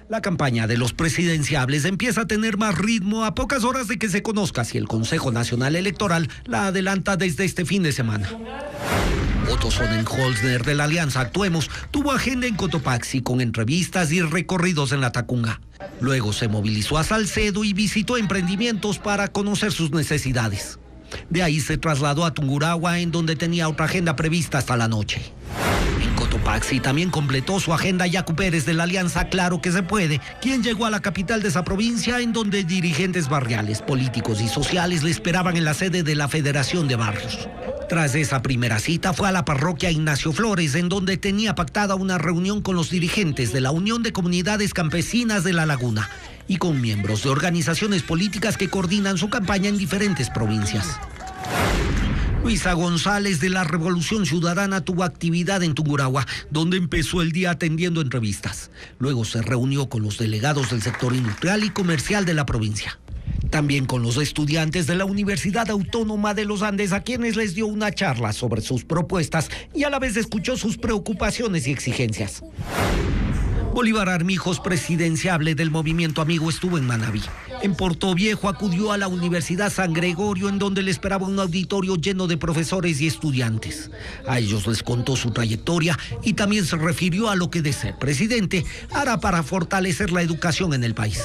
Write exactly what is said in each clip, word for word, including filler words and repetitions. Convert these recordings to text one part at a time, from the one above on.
La campaña de los presidenciables empieza a tener más ritmo a pocas horas de que se conozca si el Consejo Nacional Electoral la adelanta desde este fin de semana. Otto Sonnenholzner de la Alianza Actuemos tuvo agenda en Cotopaxi con entrevistas y recorridos en la Tacunga. Luego se movilizó a Salcedo y visitó emprendimientos para conocer sus necesidades. De ahí se trasladó a Tungurahua, en donde tenía otra agenda prevista hasta la noche. En Cotopaxi también completó su agenda Yacu Pérez de la Alianza Claro que se puede, quien llegó a la capital de esa provincia, en donde dirigentes barriales, políticos y sociales le esperaban en la sede de la Federación de Barrios. Tras esa primera cita fue a la parroquia Ignacio Flores, en donde tenía pactada una reunión con los dirigentes de la Unión de Comunidades Campesinas de La Laguna y con miembros de organizaciones políticas que coordinan su campaña en diferentes provincias. Luisa González de la Revolución Ciudadana tuvo actividad en Tungurahua, donde empezó el día atendiendo entrevistas. Luego se reunió con los delegados del sector industrial y comercial de la provincia. También con los estudiantes de la Universidad Autónoma de los Andes, a quienes les dio una charla sobre sus propuestas y a la vez escuchó sus preocupaciones y exigencias. Bolívar Armijos, presidenciable del Movimiento Amigo, estuvo en Manabí. En Portoviejo acudió a la Universidad San Gregorio, en donde le esperaba un auditorio lleno de profesores y estudiantes. A ellos les contó su trayectoria y también se refirió a lo que, de ser presidente, hará para fortalecer la educación en el país.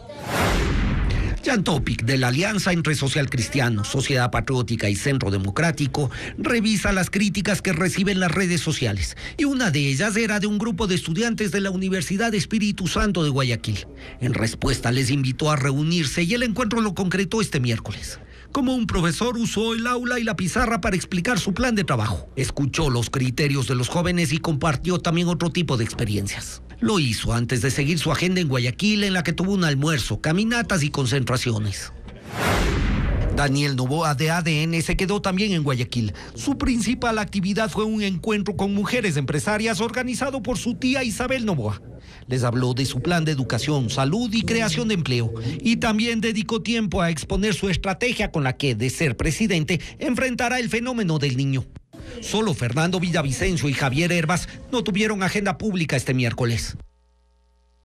Jan Topic, de la Alianza entre Social Cristiano, Sociedad Patriótica y Centro Democrático, revisa las críticas que reciben las redes sociales, y una de ellas era de un grupo de estudiantes de la Universidad Espíritu Santo de Guayaquil. En respuesta les invitó a reunirse y el encuentro lo concretó este miércoles. Como un profesor usó el aula y la pizarra para explicar su plan de trabajo. Escuchó los criterios de los jóvenes y compartió también otro tipo de experiencias. Lo hizo antes de seguir su agenda en Guayaquil, en la que tuvo un almuerzo, caminatas y concentraciones. Daniel Novoa de A D N se quedó también en Guayaquil. Su principal actividad fue un encuentro con mujeres empresarias organizado por su tía Isabel Novoa. Les habló de su plan de educación, salud y creación de empleo, y también dedicó tiempo a exponer su estrategia con la que, de ser presidente, enfrentará el fenómeno del niño. Solo Fernando Villavicencio y Javier Herbas no tuvieron agenda pública este miércoles.